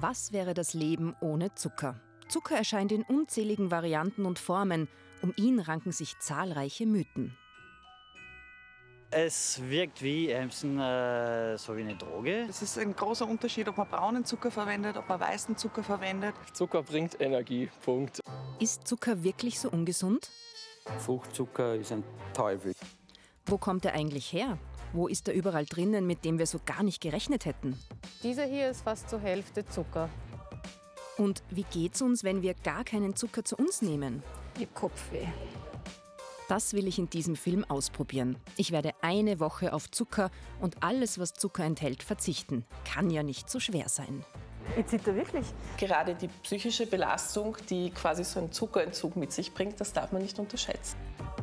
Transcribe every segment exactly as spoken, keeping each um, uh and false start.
Was wäre das Leben ohne Zucker? Zucker erscheint in unzähligen Varianten und Formen. Um ihn ranken sich zahlreiche Mythen. Es wirkt wie, ein bisschen, äh, so wie eine Droge. Es ist ein großer Unterschied, ob man braunen Zucker verwendet, ob man weißen Zucker verwendet. Zucker bringt Energie, Punkt. Ist Zucker wirklich so ungesund? Fruchtzucker ist ein Teufel. Wo kommt er eigentlich her? Wo ist er überall drinnen, mit dem wir so gar nicht gerechnet hätten? Dieser hier ist fast zur Hälfte Zucker. Und wie geht's uns, wenn wir gar keinen Zucker zu uns nehmen? Ich hab Kopfweh. Das will ich in diesem Film ausprobieren. Ich werde eine Woche auf Zucker und alles, was Zucker enthält, verzichten. Kann ja nicht so schwer sein. Jetzt sieht er wirklich. Gerade die psychische Belastung, die quasi so ein Zuckerentzug mit sich bringt, das darf man nicht unterschätzen.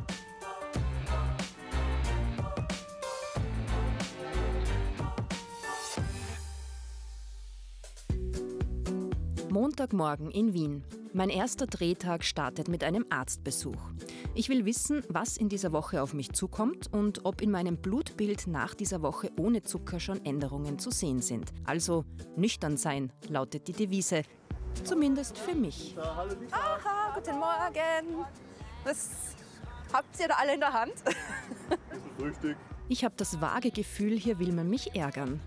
Montagmorgen in Wien. Mein erster Drehtag startet mit einem Arztbesuch. Ich will wissen, was in dieser Woche auf mich zukommt und ob in meinem Blutbild nach dieser Woche ohne Zucker schon Änderungen zu sehen sind. Also nüchtern sein, lautet die Devise. Zumindest für mich. Aha, guten Morgen. Was habt ihr da alle in der Hand? Frühstück. Ich habe das vage Gefühl, hier will man mich ärgern.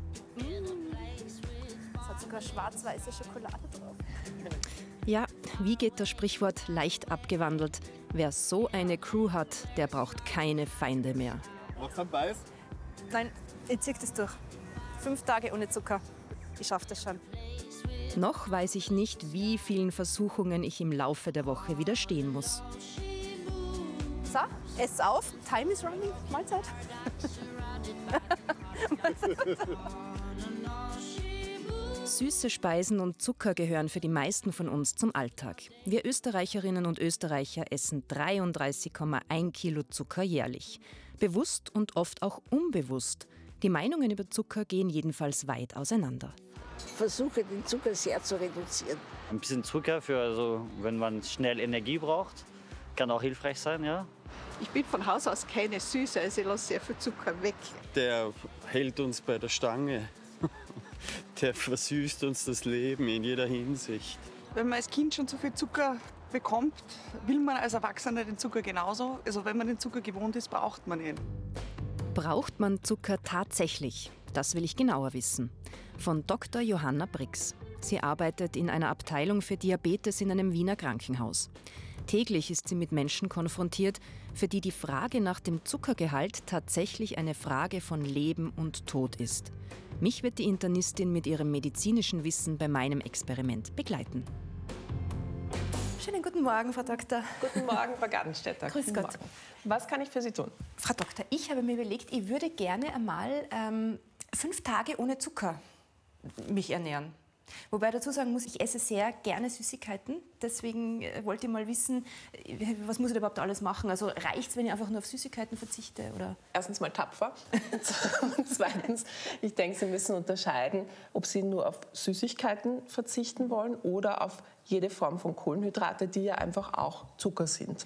Es hat sogar schwarz-weiße Schokolade drauf. Ja, wie geht das Sprichwort leicht abgewandelt? Wer so eine Crew hat, der braucht keine Feinde mehr. Machst du einen Beiß? Nein, ich zieh das durch. Fünf Tage ohne Zucker. Ich schaff das schon. Noch weiß ich nicht, wie vielen Versuchungen ich im Laufe der Woche widerstehen muss. So, ess auf. Time is running. Mahlzeit. Süße Speisen und Zucker gehören für die meisten von uns zum Alltag. Wir Österreicherinnen und Österreicher essen dreiunddreißig Komma eins Kilo Zucker jährlich. Bewusst und oft auch unbewusst. Die Meinungen über Zucker gehen jedenfalls weit auseinander. Ich versuche, den Zucker sehr zu reduzieren. Ein bisschen Zucker, für, also, wenn man schnell Energie braucht, kann auch hilfreich sein, ja. Ich bin von Haus aus keine Süße, also ich lasse sehr viel Zucker weg. Der hält uns bei der Stange. Der versüßt uns das Leben in jeder Hinsicht. Wenn man als Kind schon so viel Zucker bekommt, will man als Erwachsener den Zucker genauso. Also wenn man den Zucker gewohnt ist, braucht man ihn. Braucht man Zucker tatsächlich? Das will ich genauer wissen. Von Doktor Johanna Brix. Sie arbeitet in einer Abteilung für Diabetes in einem Wiener Krankenhaus. Täglich ist sie mit Menschen konfrontiert, für die die Frage nach dem Zuckergehalt tatsächlich eine Frage von Leben und Tod ist. Mich wird die Internistin mit ihrem medizinischen Wissen bei meinem Experiment begleiten. Schönen guten Morgen, Frau Doktor. Guten Morgen, Frau Gartenstädter. Grüß Guten Gott. Morgen. Was kann ich für Sie tun? Frau Doktor, ich habe mir überlegt, ich würde gerne einmal ähm, fünf Tage ohne Zucker mich ernähren. Wobei ich dazu sagen muss, ich esse sehr gerne Süßigkeiten. Deswegen äh, wollte ich mal wissen, äh, was muss ich da überhaupt alles machen? Also reicht es, wenn ich einfach nur auf Süßigkeiten verzichte? Oder? Erstens mal tapfer. Und zweitens, ich denke, Sie müssen unterscheiden, ob Sie nur auf Süßigkeiten verzichten wollen oder auf jede Form von Kohlenhydrate, die ja einfach auch Zucker sind.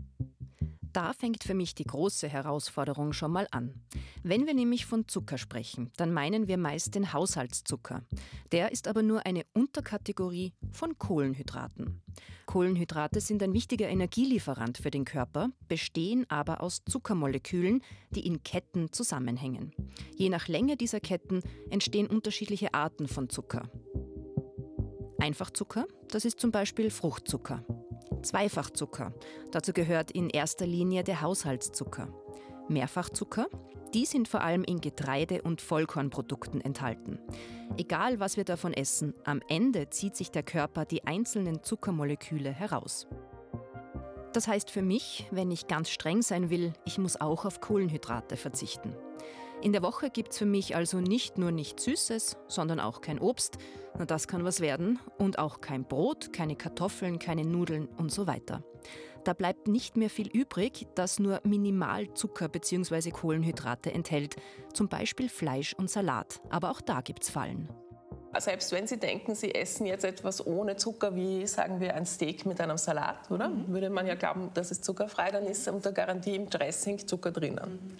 Da fängt für mich die große Herausforderung schon mal an. Wenn wir nämlich von Zucker sprechen, dann meinen wir meist den Haushaltszucker. Der ist aber nur eine Unterkategorie von Kohlenhydraten. Kohlenhydrate sind ein wichtiger Energielieferant für den Körper, bestehen aber aus Zuckermolekülen, die in Ketten zusammenhängen. Je nach Länge dieser Ketten entstehen unterschiedliche Arten von Zucker. Einfachzucker, das ist zum Beispiel Fruchtzucker. Zweifachzucker, dazu gehört in erster Linie der Haushaltszucker. Mehrfachzucker, die sind vor allem in Getreide- und Vollkornprodukten enthalten. Egal, was wir davon essen, am Ende zieht sich der Körper die einzelnen Zuckermoleküle heraus. Das heißt für mich, wenn ich ganz streng sein will, ich muss auch auf Kohlenhydrate verzichten. In der Woche gibt's für mich also nicht nur nichts Süßes, sondern auch kein Obst, na das kann was werden, und auch kein Brot, keine Kartoffeln, keine Nudeln und so weiter. Da bleibt nicht mehr viel übrig, das nur minimal Zucker bzw. Kohlenhydrate enthält, zum Beispiel Fleisch und Salat, aber auch da gibt's Fallen. Selbst wenn Sie denken, Sie essen jetzt etwas ohne Zucker, wie sagen wir ein Steak mit einem Salat, oder? Mhm. Würde man ja glauben, das ist zuckerfrei, dann ist unter Garantie im Dressing Zucker drinnen. Mhm.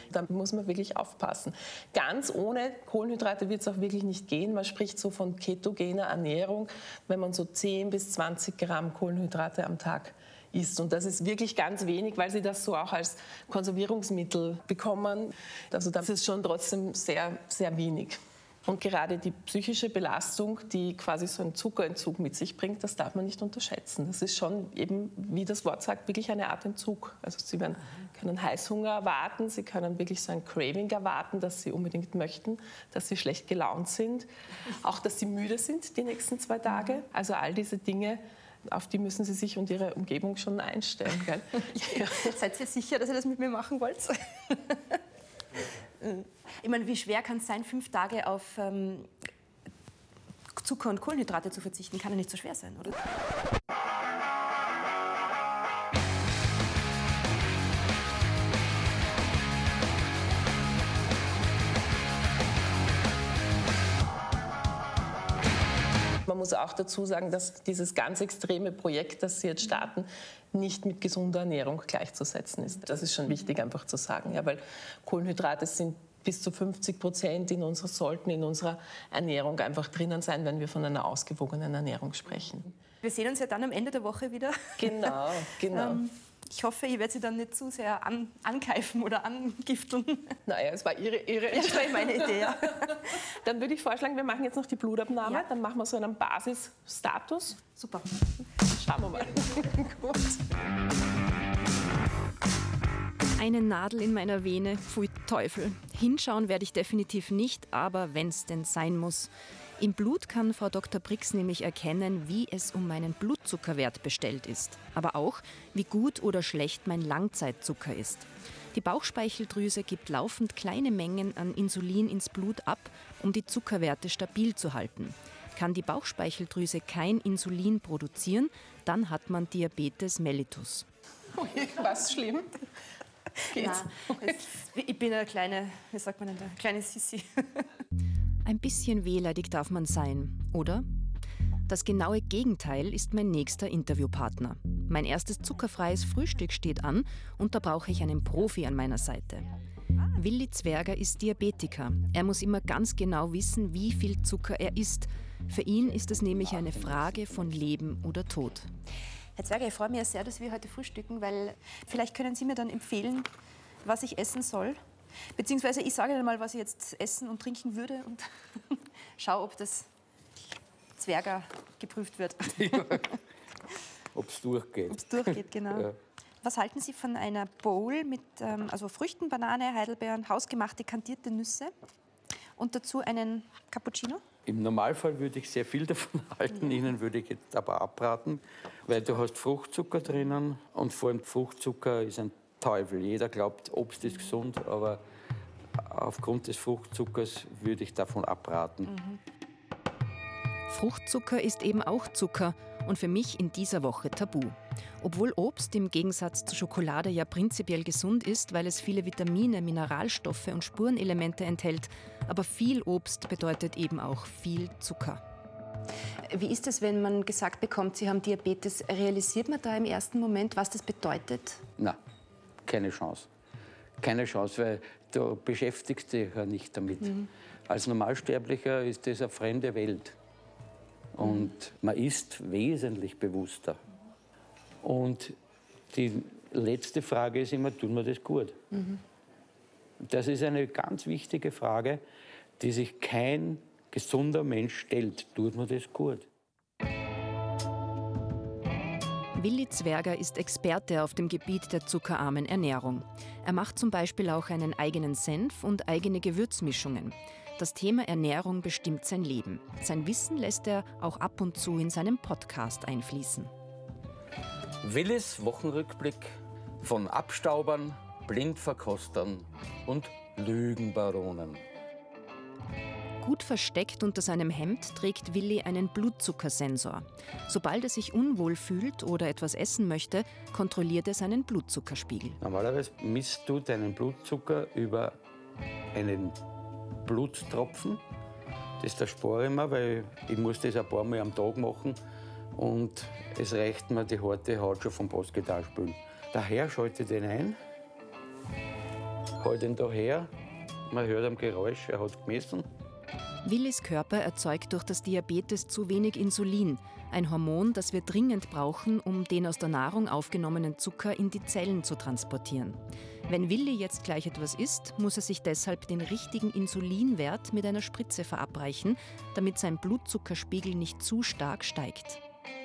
Da muss man wirklich aufpassen. Ganz ohne Kohlenhydrate wird es auch wirklich nicht gehen. Man spricht so von ketogener Ernährung, wenn man so zehn bis zwanzig Gramm Kohlenhydrate am Tag isst. Und das ist wirklich ganz wenig, weil sie das so auch als Konservierungsmittel bekommen. Also das ist schon trotzdem sehr, sehr wenig. Und gerade die psychische Belastung, die quasi so einen Zuckerentzug mit sich bringt, das darf man nicht unterschätzen. Das ist schon eben, wie das Wort sagt, wirklich eine Art Entzug. Also Sie werden, können Heißhunger erwarten, Sie können wirklich so ein Craving erwarten, dass Sie unbedingt möchten, dass Sie schlecht gelaunt sind, auch dass Sie müde sind die nächsten zwei Tage. Also all diese Dinge, auf die müssen Sie sich und Ihre Umgebung schon einstellen. Gell? Ja. Seid ihr sicher, dass ihr das mit mir machen wollt? Ich meine, wie schwer kann es sein, fünf Tage auf ähm, Zucker und Kohlenhydrate zu verzichten? Kann ja nicht so schwer sein, oder? Man muss auch dazu sagen, dass dieses ganz extreme Projekt, das Sie jetzt starten, nicht mit gesunder Ernährung gleichzusetzen ist. Das ist schon wichtig einfach zu sagen, ja, weil Kohlenhydrate sind bis zu fünfzig Prozent in unserer, sollten in unserer Ernährung einfach drinnen sein, wenn wir von einer ausgewogenen Ernährung sprechen. Wir sehen uns ja dann am Ende der Woche wieder. Genau, genau. ähm, ich hoffe, ihr werdet sie dann nicht zu sehr an, ankeifen oder angifteln. Naja, es war Ihre, ihre Das war meine Idee, ja. Dann würde ich vorschlagen, wir machen jetzt noch die Blutabnahme. Ja. Dann machen wir so einen Basisstatus. Super. Schauen wir mal. Gut. Eine Nadel in meiner Vene, pfui Teufel. Hinschauen werde ich definitiv nicht, aber wenn es denn sein muss. Im Blut kann Frau Doktor Brix nämlich erkennen, wie es um meinen Blutzuckerwert bestellt ist. Aber auch, wie gut oder schlecht mein Langzeitzucker ist. Die Bauchspeicheldrüse gibt laufend kleine Mengen an Insulin ins Blut ab, um die Zuckerwerte stabil zu halten. Kann die Bauchspeicheldrüse kein Insulin produzieren, dann hat man Diabetes mellitus. Ui, was schlimm? Geht's? Nein, es, ich bin eine kleine, wie sagt man denn, eine kleine Sissi. Ein bisschen wehleidig darf man sein, oder? Das genaue Gegenteil ist mein nächster Interviewpartner. Mein erstes zuckerfreies Frühstück steht an und da brauche ich einen Profi an meiner Seite. Willi Zwerger ist Diabetiker. Er muss immer ganz genau wissen, wie viel Zucker er isst. Für ihn ist es nämlich eine Frage von Leben oder Tod. Herr Zwerger, ich freue mich sehr, dass wir heute frühstücken, weil vielleicht können Sie mir dann empfehlen, was ich essen soll. Beziehungsweise ich sage Ihnen mal, was ich jetzt essen und trinken würde und schaue, ob das Zwerger geprüft wird. Ja. Ob es durchgeht. Ob es durchgeht, genau. Ja. Was halten Sie von einer Bowl mit ähm, also Früchten, Banane, Heidelbeeren, hausgemachte kandierte Nüsse und dazu einen Cappuccino? Im Normalfall würde ich sehr viel davon halten, Ihnen würde ich jetzt aber abraten, weil du hast Fruchtzucker drinnen und vor allem Fruchtzucker ist ein Teufel. Jeder glaubt, Obst ist gesund, aber aufgrund des Fruchtzuckers würde ich davon abraten. Mhm. Fruchtzucker ist eben auch Zucker und für mich in dieser Woche tabu. Obwohl Obst im Gegensatz zu Schokolade ja prinzipiell gesund ist, weil es viele Vitamine, Mineralstoffe und Spurenelemente enthält, aber viel Obst bedeutet eben auch viel Zucker. Wie ist es, wenn man gesagt bekommt, Sie haben Diabetes? Realisiert man da im ersten Moment, was das bedeutet? Nein, keine Chance. Keine Chance, weil du beschäftigst dich ja nicht damit. Mhm. Als Normalsterblicher ist das eine fremde Welt. Und man ist wesentlich bewusster. Und die letzte Frage ist immer, tut mir das gut? Mhm. Das ist eine ganz wichtige Frage, die sich kein gesunder Mensch stellt. Tut mir das gut? Willi Zwerger ist Experte auf dem Gebiet der zuckerarmen Ernährung. Er macht zum Beispiel auch einen eigenen Senf und eigene Gewürzmischungen. Das Thema Ernährung bestimmt sein Leben. Sein Wissen lässt er auch ab und zu in seinem Podcast einfließen. Willis Wochenrückblick von Abstaubern, Blindverkostern und Lügenbaronen. Gut versteckt unter seinem Hemd trägt Willi einen Blutzuckersensor. Sobald er sich unwohl fühlt oder etwas essen möchte, kontrolliert er seinen Blutzuckerspiegel. Normalerweise misst du deinen Blutzucker über einen Bluttropfen. Das erspare ich mir, weil ich muss das ein paar Mal am Tag machen und es reicht mir die harte Haut schon vom Postgetal spülen. Daher schalte ich den ein Halt ihn da her. Man hört am Geräusch, er hat gemessen. Willis Körper erzeugt durch das Diabetes zu wenig Insulin, ein Hormon, das wir dringend brauchen, um den aus der Nahrung aufgenommenen Zucker in die Zellen zu transportieren. Wenn Willi jetzt gleich etwas isst, muss er sich deshalb den richtigen Insulinwert mit einer Spritze verabreichen, damit sein Blutzuckerspiegel nicht zu stark steigt.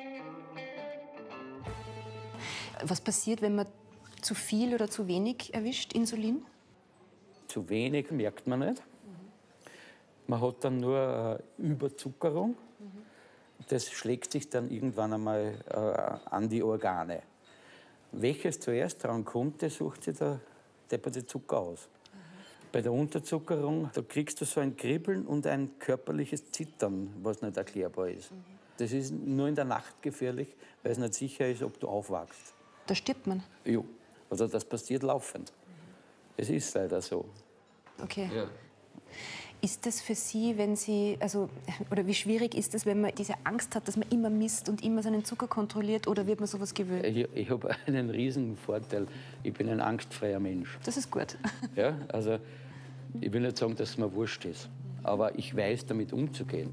Was passiert, wenn man zu viel oder zu wenig erwischt, Insulin? Zu wenig merkt man nicht. Man hat dann nur eine Überzuckerung. Das schlägt sich dann irgendwann einmal äh, an die Organe. Welches zuerst dran kommt, das sucht sich der depperte Zucker aus. Mhm. Bei der Unterzuckerung, da kriegst du so ein Kribbeln und ein körperliches Zittern, was nicht erklärbar ist. Mhm. Das ist nur in der Nacht gefährlich, weil es nicht sicher ist, ob du aufwachst. Da stirbt man? Ja, also das passiert laufend. Es ist leider so. Okay. Ja. Ist das für Sie, wenn Sie, also, oder wie schwierig ist es, wenn man diese Angst hat, dass man immer misst und immer seinen Zucker kontrolliert, oder wird man sowas gewöhnt? Ich, ich habe einen riesen Vorteil. Ich bin ein angstfreier Mensch. Das ist gut. Ja, also ich will nicht sagen, dass es mir wurscht ist, aber ich weiß, damit umzugehen.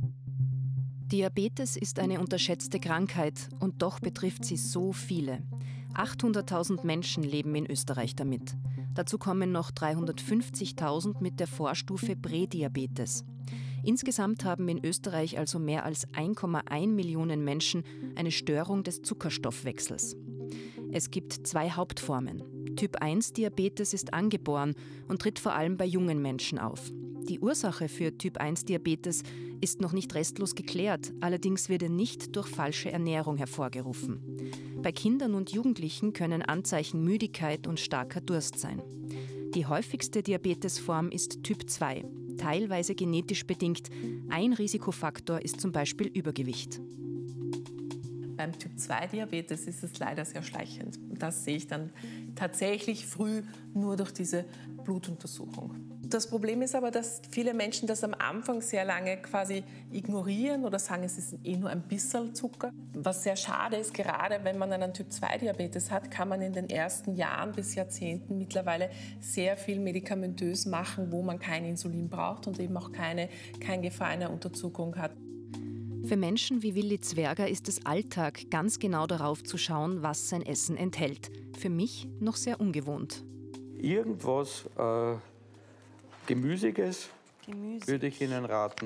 Diabetes ist eine unterschätzte Krankheit und doch betrifft sie so viele. achthunderttausend Menschen leben in Österreich damit. Dazu kommen noch dreihundertfünfzigtausend mit der Vorstufe Prädiabetes. Insgesamt haben in Österreich also mehr als eins Komma eins Millionen Menschen eine Störung des Zuckerstoffwechsels. Es gibt zwei Hauptformen. Typ eins Diabetes ist angeboren und tritt vor allem bei jungen Menschen auf. Die Ursache für Typ eins Diabetes ist noch nicht restlos geklärt, allerdings wird er nicht durch falsche Ernährung hervorgerufen. Bei Kindern und Jugendlichen können Anzeichen Müdigkeit und starker Durst sein. Die häufigste Diabetesform ist Typ zwei, teilweise genetisch bedingt. Ein Risikofaktor ist zum Beispiel Übergewicht. Beim Typ zwei Diabetes ist es leider sehr schleichend. Das sehe ich dann tatsächlich früh nur durch diese Blutuntersuchung. Das Problem ist aber, dass viele Menschen das am Anfang sehr lange quasi ignorieren oder sagen, es ist eh nur ein bisschen Zucker. Was sehr schade ist, gerade wenn man einen Typ zwei Diabetes hat, kann man in den ersten Jahren bis Jahrzehnten mittlerweile sehr viel medikamentös machen, wo man kein Insulin braucht und eben auch keine, keine Gefahr einer Unterzuckerung hat. Für Menschen wie Willi Zwerger ist es Alltag, ganz genau darauf zu schauen, was sein Essen enthält. Für mich noch sehr ungewohnt. Irgendwas äh, Gemüsiges, Gemüse. würde ich Ihnen raten.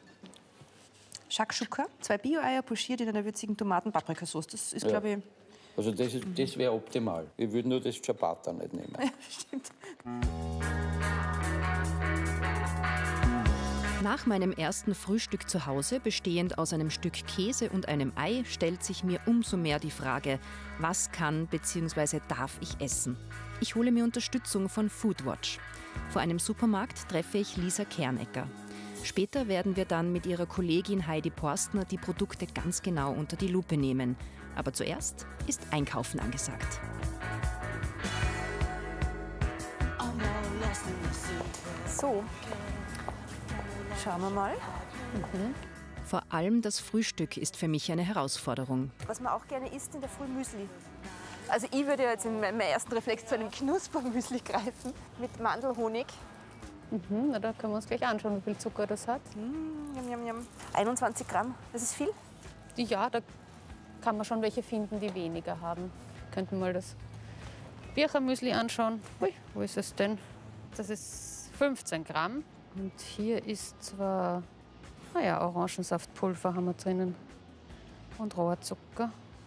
Shakshuka, zwei Bio-Eier pochiert in einer würzigen Tomaten-Paprikasauce. Das ist, Ja. glaube ich... Also das, ist- das wäre optimal. Ich würde nur das Ciabatta nicht nehmen. Stimmt. Nach meinem ersten Frühstück zu Hause, bestehend aus einem Stück Käse und einem Ei, stellt sich mir umso mehr die Frage, was kann bzw. darf ich essen? Ich hole mir Unterstützung von Foodwatch. Vor einem Supermarkt treffe ich Lisa Kernecker. Später werden wir dann mit ihrer Kollegin Heidi Porstner die Produkte ganz genau unter die Lupe nehmen. Aber zuerst ist Einkaufen angesagt. So, schauen wir mal. Mhm. Vor allem das Frühstück ist für mich eine Herausforderung. Was man auch gerne isst in der Früh, Müsli. Also ich würde jetzt in meinem ersten Reflex zu einem Knuspermüsli greifen mit Mandelhonig. Mhm, na, da können wir uns gleich anschauen, wie viel Zucker das hat. Mm, yum, yum, yum. einundzwanzig Gramm, das ist viel? Ja, da kann man schon welche finden, die weniger haben. Könnten wir mal das Birchermüsli anschauen. Ui, wo ist es denn? Das ist fünfzehn Gramm. Und hier ist zwar, naja, Orangensaftpulver haben wir drinnen. Und Rohrzucker.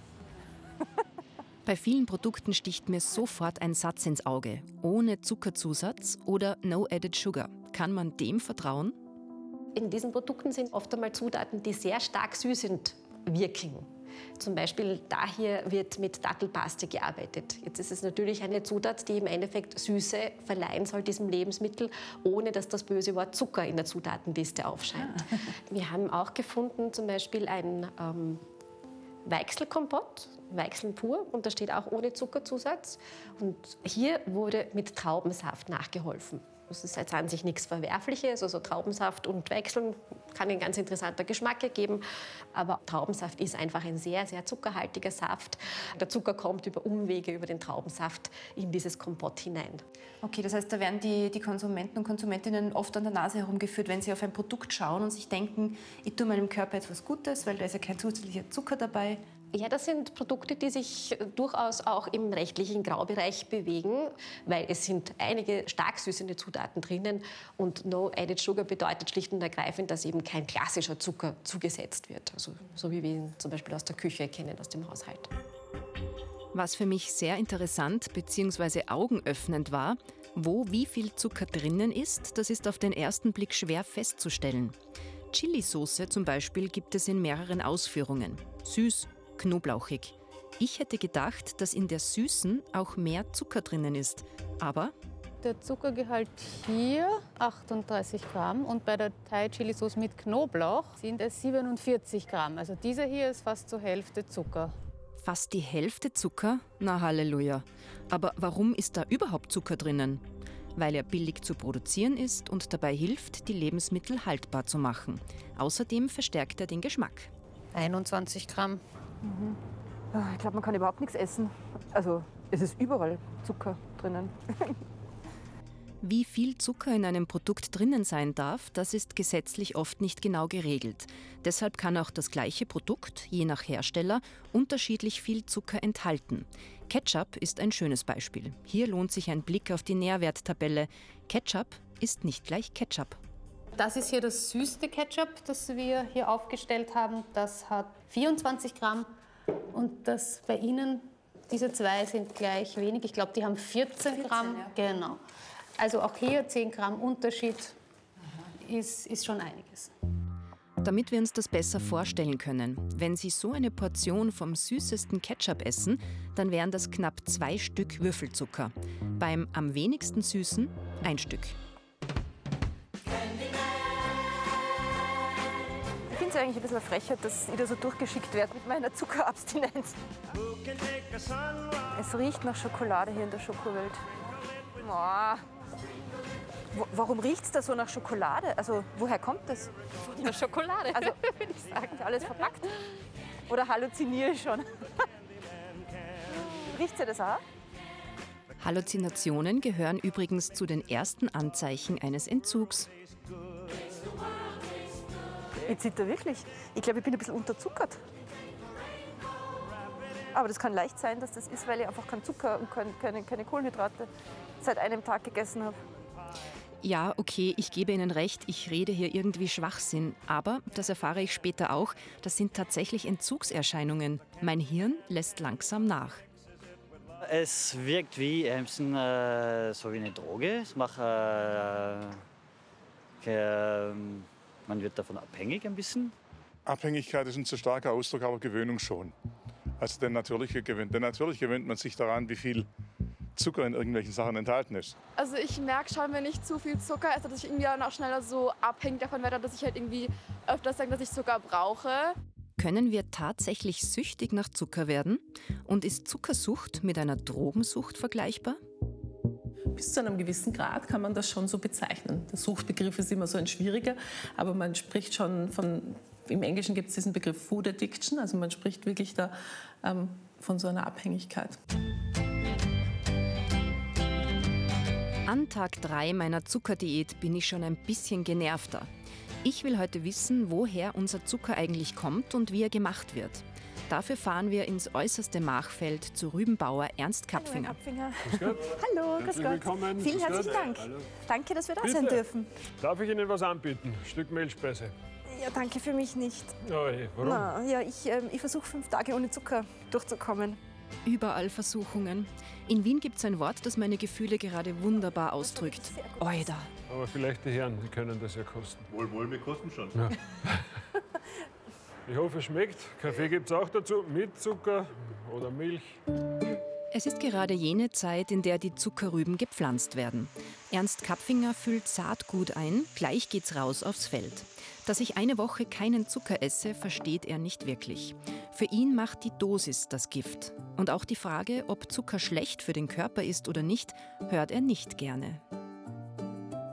Bei vielen Produkten sticht mir sofort ein Satz ins Auge. Ohne Zuckerzusatz oder No Added Sugar. Kann man dem vertrauen? In diesen Produkten sind oft einmal Zutaten, die sehr stark süßend wirken. Zum Beispiel da hier wird mit Dattelpaste gearbeitet. Jetzt ist es natürlich eine Zutat, die im Endeffekt Süße verleihen soll diesem Lebensmittel, ohne dass das böse Wort Zucker in der Zutatenliste aufscheint. Ah. Wir haben auch gefunden zum Beispiel ein ähm, Weichselkompott, Weichseln pur, und da steht auch ohne Zuckerzusatz. Und hier wurde mit Traubensaft nachgeholfen. Das ist jetzt an sich nichts Verwerfliches, also Traubensaft und Weichseln kann ein ganz interessanter Geschmack ergeben, aber Traubensaft ist einfach ein sehr, sehr zuckerhaltiger Saft. Der Zucker kommt über Umwege, über den Traubensaft in dieses Kompott hinein. Okay, das heißt, da werden die, die Konsumenten und Konsumentinnen oft an der Nase herumgeführt, wenn sie auf ein Produkt schauen und sich denken, ich tue meinem Körper jetzt was Gutes, weil da ist ja kein zusätzlicher Zucker dabei. Ja, das sind Produkte, die sich durchaus auch im rechtlichen Graubereich bewegen, weil es sind einige stark süßende Zutaten drinnen und No Added Sugar bedeutet schlicht und ergreifend, dass eben kein klassischer Zucker zugesetzt wird, also so wie wir ihn zum Beispiel aus der Küche kennen, aus dem Haushalt. Was für mich sehr interessant bzw. augenöffnend war, wo wie viel Zucker drinnen ist, das ist auf den ersten Blick schwer festzustellen. Chilisauce zum Beispiel gibt es in mehreren Ausführungen. Süß, knoblauchig. Ich hätte gedacht, dass in der Süßen auch mehr Zucker drinnen ist. Aber der Zuckergehalt hier achtunddreißig Gramm und bei der Thai-Chili-Sauce mit Knoblauch sind es siebenundvierzig Gramm. Also dieser hier ist fast zur Hälfte Zucker. Fast die Hälfte Zucker? Na Halleluja. Aber warum ist da überhaupt Zucker drinnen? Weil er billig zu produzieren ist und dabei hilft, die Lebensmittel haltbar zu machen. Außerdem verstärkt er den Geschmack. einundzwanzig Gramm. Mhm. Ich glaube, man kann überhaupt nichts essen. Also es ist überall Zucker drinnen. Wie viel Zucker in einem Produkt drinnen sein darf, das ist gesetzlich oft nicht genau geregelt. Deshalb kann auch das gleiche Produkt, je nach Hersteller, unterschiedlich viel Zucker enthalten. Ketchup ist ein schönes Beispiel. Hier lohnt sich ein Blick auf die Nährwerttabelle. Ketchup ist nicht gleich Ketchup. Das ist hier das süßeste Ketchup, das wir hier aufgestellt haben. Das hat vierundzwanzig Gramm und das bei Ihnen, diese zwei sind gleich wenig. Ich glaube, die haben vierzehn Gramm. Ja. Genau. Also auch hier zehn Gramm Unterschied ist, ist schon einiges. Damit wir uns das besser vorstellen können, wenn Sie so eine Portion vom süßesten Ketchup essen, dann wären das knapp zwei Stück Würfelzucker. Beim am wenigsten süßen ein Stück. Ich finde es eigentlich ein bisschen eine Frechheit, dass ich da so durchgeschickt werde mit meiner Zuckerabstinenz. Es riecht nach Schokolade hier in der Schokowelt. Oh. Wo, warum riecht es da so nach Schokolade? Also, woher kommt das? Von der Schokolade, also, würde ich sagen. Alles verpackt? Oder halluziniere ich schon? Riecht sie das auch? Halluzinationen gehören übrigens zu den ersten Anzeichen eines Entzugs. Ich zitter wirklich. Ich glaube, ich bin ein bisschen unterzuckert. Aber das kann leicht sein, dass das ist, weil ich einfach keinen Zucker und keine, keine Kohlenhydrate seit einem Tag gegessen habe. Ja, okay, ich gebe Ihnen recht, ich rede hier irgendwie Schwachsinn. Aber, das erfahre ich später auch, das sind tatsächlich Entzugserscheinungen. Mein Hirn lässt langsam nach. Es wirkt wie ein bisschen, äh, so wie eine Droge. Es macht, äh, äh, man wird davon abhängig ein bisschen. Abhängigkeit ist ein zu starker Ausdruck, aber Gewöhnung schon. Also der natürliche gewöhnt. Denn natürlich gewöhnt man sich daran, wie viel Zucker in irgendwelchen Sachen enthalten ist. Also ich merke schon, wenn ich zu viel Zucker esse, dass ich irgendwie dann auch schneller so abhängig davon werde, dass ich halt irgendwie öfters sage, dass ich Zucker brauche. Können wir tatsächlich süchtig nach Zucker werden? Und ist Zuckersucht mit einer Drogensucht vergleichbar? Bis zu einem gewissen Grad kann man das schon so bezeichnen. Der Suchtbegriff ist immer so ein schwieriger, aber man spricht schon von, im Englischen gibt es diesen Begriff Food Addiction, also man spricht wirklich da ähm, von so einer Abhängigkeit. An Tag drei meiner Zuckerdiät bin ich schon ein bisschen genervter. Ich will heute wissen, woher unser Zucker eigentlich kommt und wie er gemacht wird. Dafür fahren wir ins äußerste Machfeld zu Rübenbauer Ernst Kapfinger. Kapfinger. Grüß Gott. Hallo, grüß Herzlich Gott. willkommen. Vielen Grüß herzlichen Gott. Dank. Hallo. Danke, dass wir da Bitte. sein dürfen. Darf ich Ihnen was anbieten? Ein Stück Mehlspeise. Ja, danke für mich nicht. Oh, hey, warum? Na, ja, ich, ähm, ich versuche fünf Tage ohne Zucker durchzukommen. Überall Versuchungen. In Wien gibt es ein Wort, das meine Gefühle gerade wunderbar ausdrückt. Oida. Aber vielleicht die Herren, die können das ja kosten. Wohl, wohl, wir kosten schon. Ja. Ich hoffe, es schmeckt. Kaffee gibt es auch dazu, mit Zucker oder Milch. Es ist gerade jene Zeit, in der die Zuckerrüben gepflanzt werden. Ernst Kapfinger füllt Saatgut ein, gleich geht's raus aufs Feld. Dass ich eine Woche keinen Zucker esse, versteht er nicht wirklich. Für ihn macht die Dosis das Gift. Und auch die Frage, ob Zucker schlecht für den Körper ist oder nicht, hört er nicht gerne.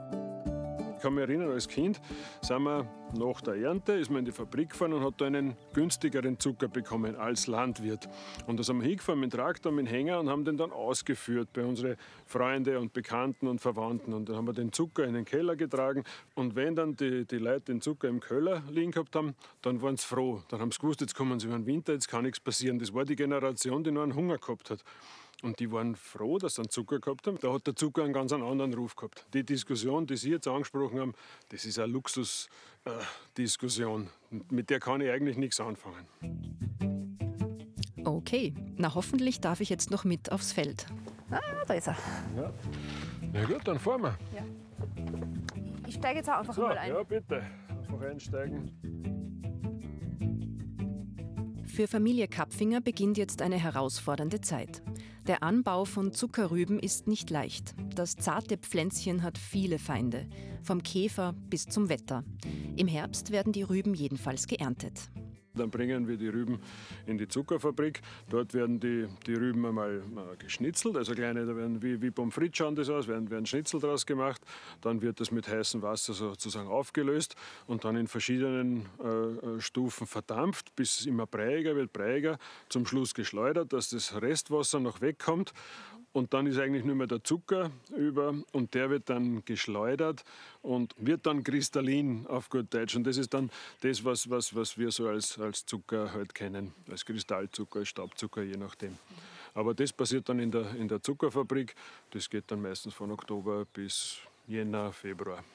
kann mich erinnern, als Kind sind wir nach der Ernte, ist man in die Fabrik gefahren und hat da einen günstigeren Zucker bekommen als Landwirt. Und da sind wir hingefahren mit dem Traktor, mit dem Hänger und haben den dann ausgeführt bei unseren Freunden und Bekannten und Verwandten. Und dann haben wir den Zucker in den Keller getragen. Und wenn dann die, die Leute den Zucker im Keller liegen gehabt haben, dann waren sie froh. Dann haben sie gewusst, jetzt kommen sie über den Winter, jetzt kann nichts passieren. Das war die Generation, die nur einen Hunger gehabt hat. Und die waren froh, dass sie einen Zucker gehabt haben. Da hat der Zucker einen ganz anderen Ruf gehabt. Die Diskussion, die Sie jetzt angesprochen haben, das ist eine Luxusdiskussion. Äh, Mit der kann ich eigentlich nichts anfangen. Okay, na hoffentlich darf ich jetzt noch mit aufs Feld. Ah, da ist er. Ja. Na gut, dann fahren wir. Ja. Ich steige jetzt auch einfach So, mal ein. ja, bitte. Einfach einsteigen. Für Familie Kapfinger beginnt jetzt eine herausfordernde Zeit. Der Anbau von Zuckerrüben ist nicht leicht. Das zarte Pflänzchen hat viele Feinde, vom Käfer bis zum Wetter. Im Herbst werden die Rüben jedenfalls geerntet. Dann bringen wir die Rüben in die Zuckerfabrik. Dort werden die, die Rüben einmal geschnitzelt, also kleine, da werden wie, wie Pommes frites schauen das aus, werden, werden Schnitzel draus gemacht. Dann wird das mit heißem Wasser sozusagen aufgelöst und dann in verschiedenen äh, Stufen verdampft, bis es immer breiiger wird, breiiger, zum Schluss geschleudert, dass das Restwasser noch wegkommt. Und dann ist eigentlich nur mehr der Zucker über und der wird dann geschleudert und wird dann kristallin auf gut Deutsch. Und das ist dann das, was, was, was wir so als, als Zucker halt kennen, als Kristallzucker, als Staubzucker, je nachdem. Aber das passiert dann in der, in der Zuckerfabrik. Das geht dann meistens von Oktober bis Jänner, Februar.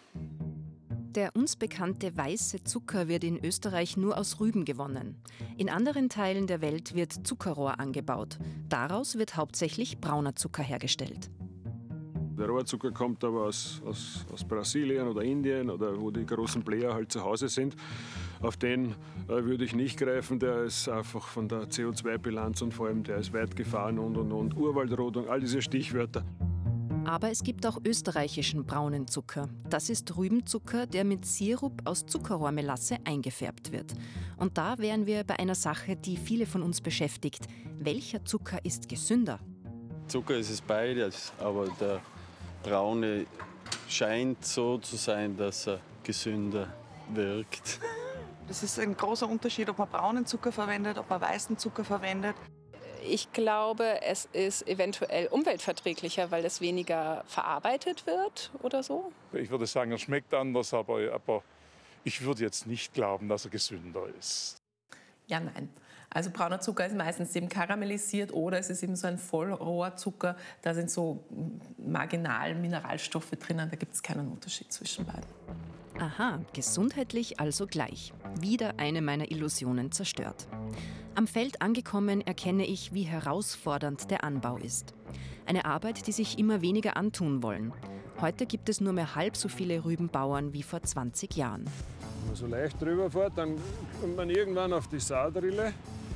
Der uns bekannte weiße Zucker wird in Österreich nur aus Rüben gewonnen. In anderen Teilen der Welt wird Zuckerrohr angebaut. Daraus wird hauptsächlich brauner Zucker hergestellt. Der Rohrzucker kommt aber aus, aus, aus Brasilien oder Indien oder wo die großen Player halt zu Hause sind. Auf den äh, würde ich nicht greifen, der ist einfach von der C O zwei Bilanz und vor allem der ist weit gefahren und, und, und Urwaldrodung, all diese Stichwörter. Aber es gibt auch österreichischen braunen Zucker. Das ist Rübenzucker, der mit Sirup aus Zuckerrohrmelasse eingefärbt wird. Und da wären wir bei einer Sache, die viele von uns beschäftigt. Welcher Zucker ist gesünder? Zucker ist es beides, aber der braune scheint so zu sein, dass er gesünder wirkt. Das ist ein großer Unterschied, ob man braunen Zucker verwendet, ob man weißen Zucker verwendet. Ich glaube, es ist eventuell umweltverträglicher, weil es weniger verarbeitet wird oder so. Ich würde sagen, er schmeckt anders, aber, aber ich würde jetzt nicht glauben, dass er gesünder ist. Ja, nein. Also brauner Zucker ist meistens eben karamellisiert oder es ist eben so ein Vollrohrzucker. Da sind so marginal Mineralstoffe drinnen, da gibt es keinen Unterschied zwischen beiden. Aha, gesundheitlich also gleich. Wieder eine meiner Illusionen zerstört. Am Feld angekommen erkenne ich, wie herausfordernd der Anbau ist. Eine Arbeit, die sich immer weniger antun wollen. Heute gibt es nur mehr halb so viele Rübenbauern wie vor zwanzig Jahren. Wenn man so leicht drüber fährt, dann kommt man irgendwann auf die Saudrille.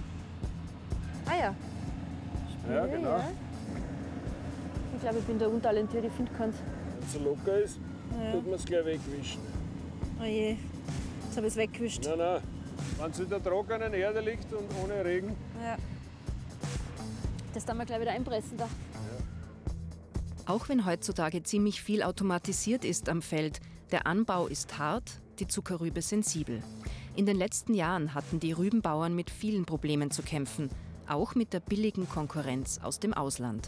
Ah ja. Ja, genau. Ja. Ich glaube, ich bin da untalentiert, ich finde keins. Wenn es so locker ist, Ja. tut man es gleich wegwischen. Oh je, jetzt habe ich es weggewischt. Nein, nein. Wenn es in der trockenen Erde liegt und ohne Regen. Ja. Das dann mal gleich wieder einpressen da. Auch wenn heutzutage ziemlich viel automatisiert ist am Feld, der Anbau ist hart, die Zuckerrübe sensibel. In den letzten Jahren hatten die Rübenbauern mit vielen Problemen zu kämpfen, auch mit der billigen Konkurrenz aus dem Ausland.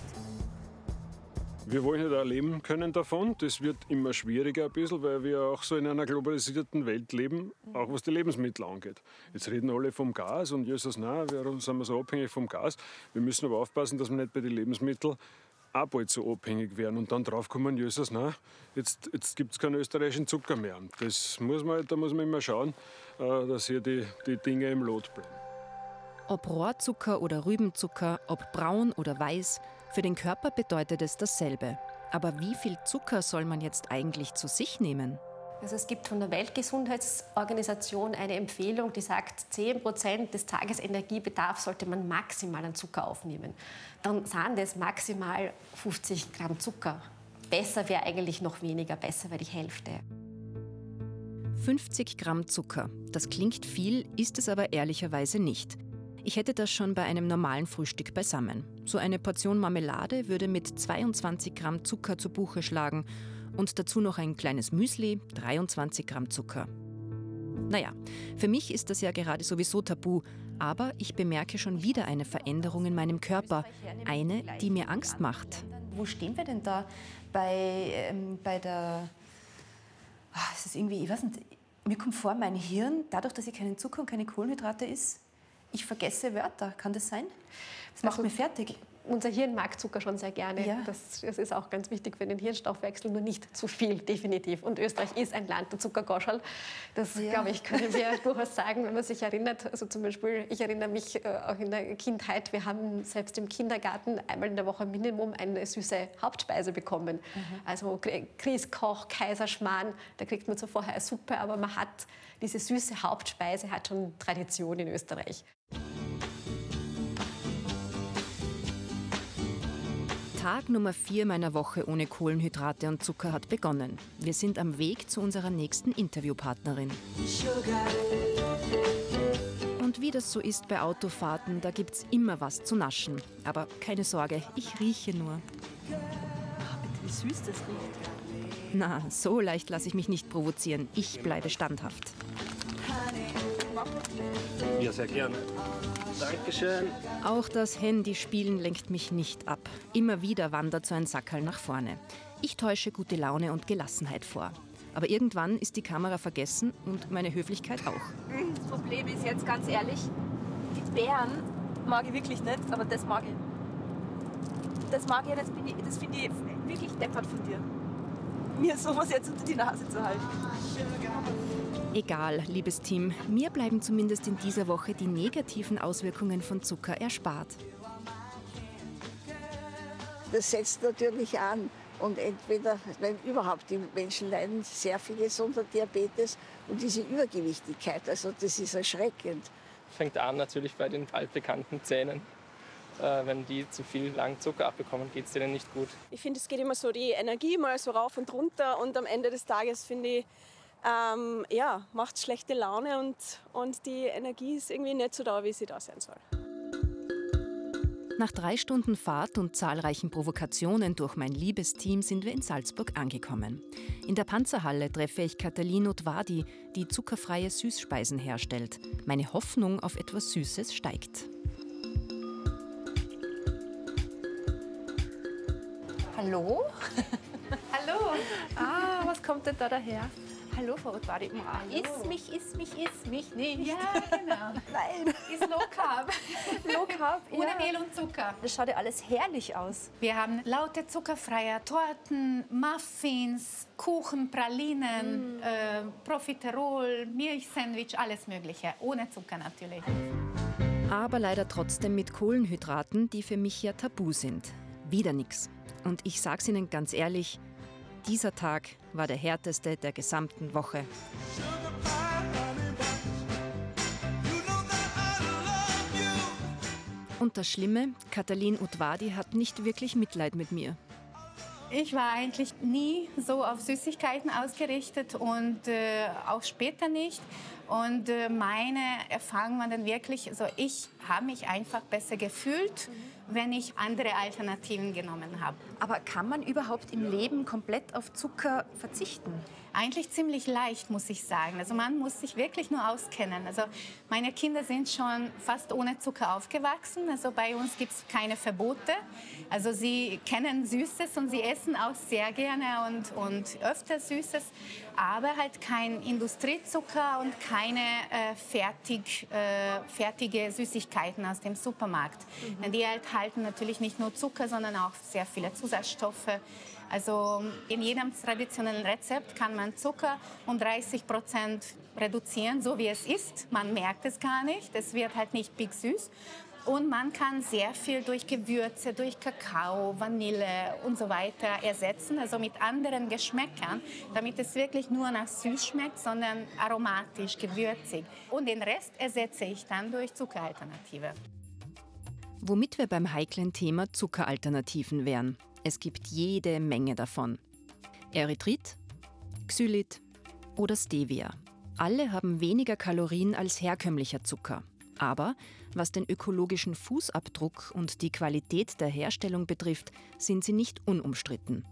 Wir wollen ja da leben können davon. Das wird immer schwieriger ein bisschen, weil wir auch so in einer globalisierten Welt leben, auch was die Lebensmittel angeht. Jetzt reden alle vom Gas und Jesus, nein, warum sind wir so abhängig vom Gas? Wir müssen aber aufpassen, dass wir nicht bei den Lebensmitteln auch bald so abhängig werden und dann draufkommen, Jesus, nein, jetzt, jetzt gibt es keinen österreichischen Zucker mehr. Das muss man, da muss man immer schauen, dass hier die, die Dinge im Lot bleiben. Ob Rohrzucker oder Rübenzucker, ob braun oder weiß, für den Körper bedeutet es dasselbe. Aber wie viel Zucker soll man jetzt eigentlich zu sich nehmen? Also es gibt von der Weltgesundheitsorganisation eine Empfehlung, die sagt, zehn Prozent des Tagesenergiebedarfs sollte man maximal an Zucker aufnehmen. Dann sind das maximal fünfzig Gramm Zucker. Besser wäre eigentlich noch weniger, besser wäre die Hälfte. fünfzig Gramm Zucker. Das klingt viel, ist es aber ehrlicherweise nicht. Ich hätte das schon bei einem normalen Frühstück beisammen. So eine Portion Marmelade würde mit zweiundzwanzig Gramm Zucker zu Buche schlagen. Und dazu noch ein kleines Müsli, dreiundzwanzig Gramm Zucker. Naja, für mich ist das ja gerade sowieso tabu, aber ich bemerke schon wieder eine Veränderung in meinem Körper. Eine, die mir Angst macht. Wo stehen wir denn da bei, ähm, bei der... Ach, es ist irgendwie, ich weiß nicht, mir kommt vor, mein Hirn, dadurch, dass ich keinen Zucker und keine Kohlenhydrate isst, ich vergesse Wörter. Kann das sein? Das macht Also, mich fertig. Unser Hirn mag Zucker schon sehr gerne. Ja. Das, das ist auch ganz wichtig für den Hirnstoffwechsel, nur nicht zu viel, definitiv. Und Österreich ist ein Land der Zuckergoschel. Das, Ja. glaube ich, können wir durchaus sagen, wenn man sich erinnert. Also zum Beispiel, ich erinnere mich äh, auch in der Kindheit, wir haben selbst im Kindergarten einmal in der Woche Minimum eine süße Hauptspeise bekommen. Mhm. Also Grießkoch, Kaiserschmarrn, da kriegt man zwar vorher eine Suppe, aber man hat diese süße Hauptspeise, hat schon Tradition in Österreich. Tag Nummer vier meiner Woche ohne Kohlenhydrate und Zucker hat begonnen. Wir sind am Weg zu unserer nächsten Interviewpartnerin. Und wie das so ist bei Autofahrten, da gibt's immer was zu naschen. Aber keine Sorge, ich rieche nur. Ach, bitte, wie süß das riecht. Na, so leicht lasse ich mich nicht provozieren. Ich bleibe standhaft. Ja, sehr gerne. Dankeschön. Auch das Handyspielen lenkt mich nicht ab. Immer wieder wandert so ein Sackerl nach vorne. Ich täusche gute Laune und Gelassenheit vor. Aber irgendwann ist die Kamera vergessen und meine Höflichkeit auch. Das Problem ist jetzt ganz ehrlich, die Beeren mag ich wirklich nicht, aber das mag ich. Das mag ich, das finde ich, das finde ich wirklich deppert von dir. Mir sowas jetzt unter die Nase zu halten. Egal, liebes Team, mir bleiben zumindest in dieser Woche die negativen Auswirkungen von Zucker erspart. Das setzt natürlich an. Und entweder, wenn überhaupt, die Menschen leiden sehr vieles unter Diabetes und diese Übergewichtigkeit. Also das ist erschreckend. Fängt an natürlich bei den altbekannten Zähnen. Äh, wenn die zu viel lang Zucker abbekommen, geht es denen nicht gut. Ich finde, es geht immer so die Energie mal so rauf und runter. Und am Ende des Tages, finde ich, ähm, ja, macht schlechte Laune und, und die Energie ist irgendwie nicht so da, wie sie da sein soll. Nach drei Stunden Fahrt und zahlreichen Provokationen durch mein liebes Team sind wir in Salzburg angekommen. In der Panzerhalle treffe ich Katalin Udvardi, die zuckerfreie Süßspeisen herstellt. Meine Hoffnung auf etwas Süßes steigt. Hallo? Hallo. Ah, was kommt denn da daher? Hallo, Frau Udvardi. Iss mich, iss mich, iss mich nicht. Ja, genau. Nein. Ist Low Carb. Low Carb, Ohne ja. Mehl und Zucker. Das schaut ja alles herrlich aus. Wir haben laute zuckerfreie Torten, Muffins, Kuchen, Pralinen, mm. äh, Profiterol, Milchsandwich, alles Mögliche. Ohne Zucker natürlich. Aber leider trotzdem mit Kohlenhydraten, die für mich ja tabu sind. Wieder nix. Und ich sag's Ihnen ganz ehrlich, dieser Tag war der härteste der gesamten Woche. Und das Schlimme, Katalin Udvardi hat nicht wirklich Mitleid mit mir. Ich war eigentlich nie so auf Süßigkeiten ausgerichtet und äh, auch später nicht. Und äh, meine Erfahrung war dann wirklich, also ich habe mich einfach besser gefühlt, mhm. wenn ich andere Alternativen genommen habe. Aber kann man überhaupt im Leben komplett auf Zucker verzichten? Eigentlich ziemlich leicht, muss ich sagen. Also man muss sich wirklich nur auskennen. Also meine Kinder sind schon fast ohne Zucker aufgewachsen. Also bei uns gibt es keine Verbote. Also sie kennen Süßes und sie essen auch sehr gerne und, und öfter Süßes. Aber halt kein Industriezucker und keine äh, fertig, äh, fertige Süßigkeiten aus dem Supermarkt. Mhm. Denn die enthalten natürlich nicht nur Zucker, sondern auch sehr viele Zusatzstoffe. Also in jedem traditionellen Rezept kann man Zucker um dreißig Prozent reduzieren, so wie es ist. Man merkt es gar nicht, es wird halt nicht big süß. Und man kann sehr viel durch Gewürze, durch Kakao, Vanille und so weiter ersetzen, also mit anderen Geschmäckern, damit es wirklich nur nach süß schmeckt, sondern aromatisch, gewürzig. Und den Rest ersetze ich dann durch Zuckeralternative. Womit wir beim heiklen Thema Zuckeralternativen wären. Es gibt jede Menge davon. Erythrit, Xylit oder Stevia. Alle haben weniger Kalorien als herkömmlicher Zucker. Aber was den ökologischen Fußabdruck und die Qualität der Herstellung betrifft, sind sie nicht unumstritten.